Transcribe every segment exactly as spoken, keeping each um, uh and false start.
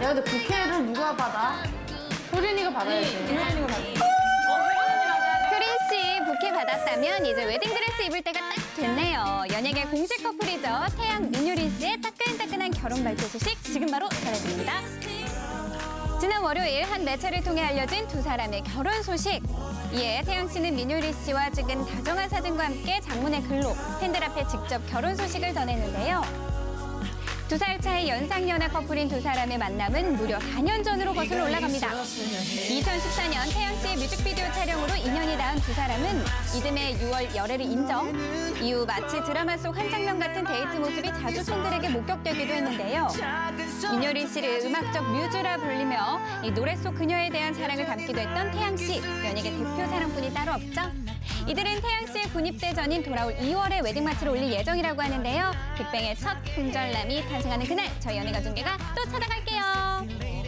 야, 근데 부케를 누가 받아? 효린이가 받아야지. 효린이가 받아. 효린 씨 부케 받았다면 이제 웨딩드레스 입을 때가 딱 됐네요. 연예계 공식 커플이죠. 태양, 민효린 씨의 따끈따끈한 결혼 발표 소식 지금 바로 전해드립니다. 지난 월요일 한 매체를 통해 알려진 두 사람의 결혼 소식. 이에 태양 씨는 민효린 씨와 찍은 다정한 사진과 함께 장문의 글로 팬들 앞에 직접 결혼 소식을 전했는데요. 두 살 차이 연상연하 커플인 두 사람의 만남은 무려 사 년 전으로 거슬러 올라갑니다. 이천십사 년 태양 씨의 뮤직비디오 촬영으로 인연이 닿은 두 사람은 이듬해 유월 열애를 인정. 이후 마치 드라마 속 한 장면 같은 데이트 모습이 자주 팬들에게 목격되기도 했는데요. 민효린 씨를 음악적 뮤즈라 불리며 이 노래 속 그녀에 대한 사랑을 담기도 했던 태양 씨. 연예계 대표 사랑꾼이 따로 없죠. 이들은 태양 씨의 군입대 전인 돌아올 이월에 웨딩마치를 올릴 예정이라고 하는데요. 빅뱅의 첫 품절남이 탄생하는 그날 저희 연예가중계가 또 찾아갈게요.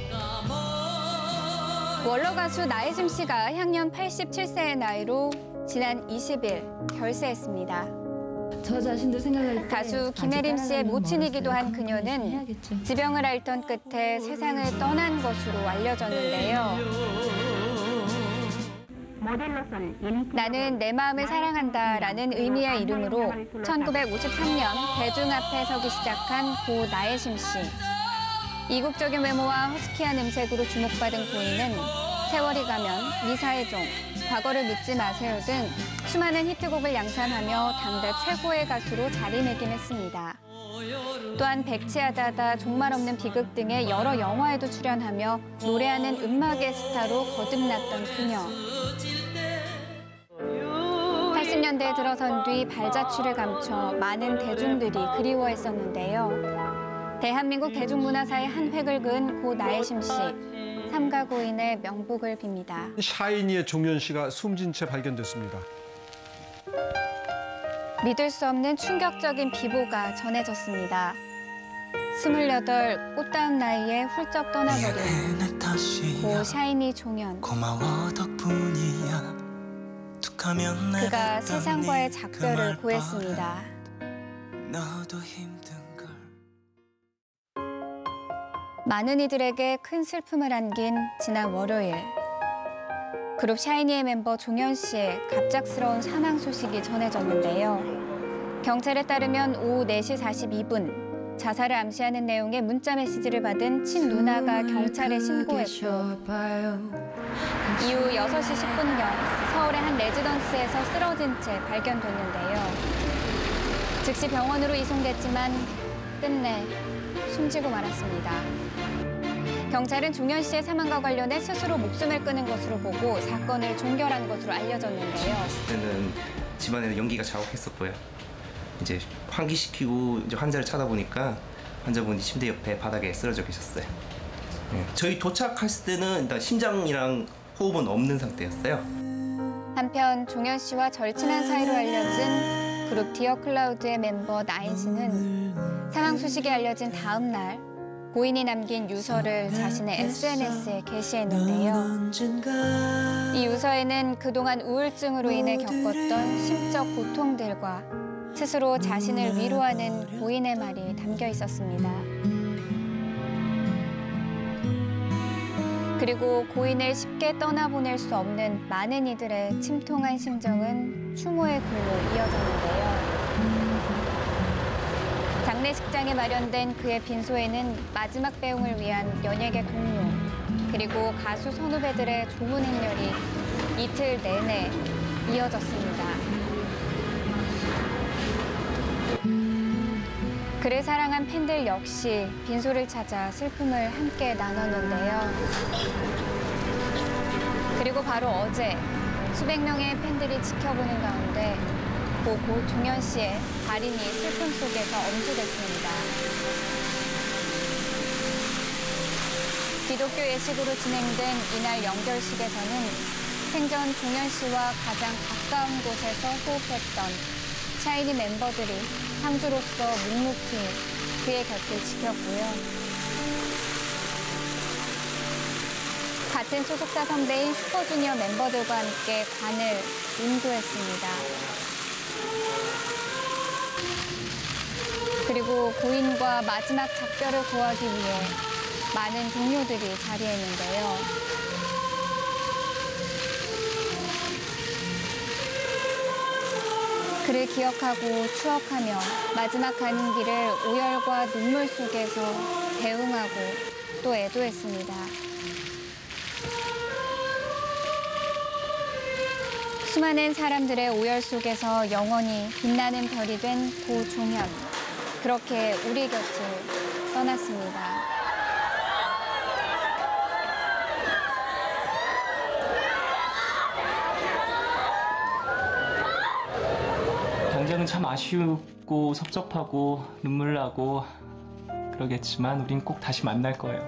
원로 가수 나혜심 씨가 향년 팔십칠 세의 나이로 지난 이십 일 별세했습니다. 저 자신도 생각할 때 가수 김혜림 씨의 모친이기도 한 그녀는 지병을 앓던 끝에 세상을 떠난 것으로 알려졌는데요. 나는 내 마음을 사랑한다라는 의미의 이름으로 천구백오십삼 년 대중 앞에 서기 시작한 고 나혜심 씨. 이국적인 외모와 허스키한 음색으로 주목받은 고인은 세월이 가면 미사의 종, 과거를 묻지 마세요 등 수많은 히트곡을 양산하며 당대 최고의 가수로 자리매김했습니다. 또한 백치하다다 종말 없는 비극 등의 여러 영화에도 출연하며 노래하는 음악의 스타로 거듭났던 그녀. 팔십 년대에 들어선 뒤 발자취를 감춰 많은 대중들이 그리워했었는데요. 대한민국 대중문화사의 한 획을 그은 고 나혜심 씨. 삼가 고인의 명복을 빕니다. 샤이니의 종현 씨가 숨진 채 발견됐습니다. 믿을 수 없는 충격적인 비보가 전해졌습니다. 스물여덟 꽃다운 나이에 훌쩍 떠나버린 고 샤이니 종현. 고마워 덕분이야. 그가 세상과의 작별을 고했습니다. 너도 힘든 걸. 많은 이들에게 큰 슬픔을 안긴 지난 월요일. 그룹 샤이니의 멤버 종현 씨의 갑작스러운 사망 소식이 전해졌는데요. 경찰에 따르면 오후 네 시 사십이 분 자살을 암시하는 내용의 문자 메시지를 받은 친누나가 경찰에 신고했고 이후 여섯 시 십 분경 서울의 한 레지던스에서 쓰러진 채 발견됐는데요. 즉시 병원으로 이송됐지만 끝내 숨지고 말았습니다. 경찰은 종현 씨의 사망과 관련해 스스로 목숨을 끊은 것으로 보고 사건을 종결한 것으로 알려졌는데요. 그때는 집안에는 연기가 자욱했었고요. 이제 환기시키고 이제 환자를 찾아보니까 환자분이 침대 옆에 바닥에 쓰러져 계셨어요. 네. 저희 도착했을 때는 일단 심장이랑 호흡은 없는 상태였어요. 한편 종현 씨와 절친한 사이로 알려진 그룹 디어 클라우드의 멤버 나인 씨는 사망 소식이 알려진 다음 날 고인이 남긴 유서를 자신의 에스엔에스에 게시했는데요. 이 유서에는 그동안 우울증으로 인해 겪었던 심적 고통들과 스스로 자신을 위로하는 고인의 말이 담겨 있었습니다. 그리고 고인을 쉽게 떠나보낼 수 없는 많은 이들의 침통한 심정은 추모의 글로 이어졌는데요. 장례식장에 마련된 그의 빈소에는 마지막 배웅을 위한 연예계 동료, 그리고 가수 선후배들의 조문 행렬이 이틀 내내 이어졌습니다. 그를 사랑한 팬들 역시 빈소를 찾아 슬픔을 함께 나눴는데요. 그리고 바로 어제 수백 명의 팬들이 지켜보는 가운데 고, 고 종현 씨의 발인이 슬픔 속에서 엄수됐습니다. 기독교 예식으로 진행된 이날 영결식에서는 생전 종현 씨와 가장 가까운 곳에서 호흡했던 샤이니 멤버들이 상주로서 묵묵히 그의 곁을 지켰고요. 같은 소속사 선배인 슈퍼주니어 멤버들과 함께 관을 인도했습니다. 그리고 고인과 마지막 작별을 고하기 위해 많은 동료들이 자리했는데요. 그를 기억하고 추억하며 마지막 가는 길을 오열과 눈물 속에서 대응하고 또 애도했습니다. 수많은 사람들의 오열 속에서 영원히 빛나는 별이 된 고종현. 그렇게 우리 곁을 떠났습니다. 당장은 참 아쉬웠고 섭섭하고 눈물 나고 그러겠지만 우린 꼭 다시 만날 거예요.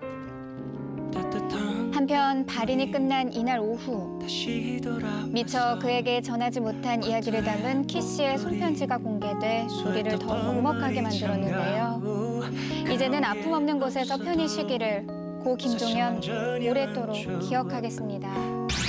한편 발인이 끝난 이날 오후 미처 그에게 전하지 못한 이야기를 담은 키 씨의 손편지가 공개돼 우리를 더 먹먹하게 만들었는데요. 이제는 아픔 없는 곳에서 편히 쉬기를 고 김종현 오랫도록 기억하겠습니다.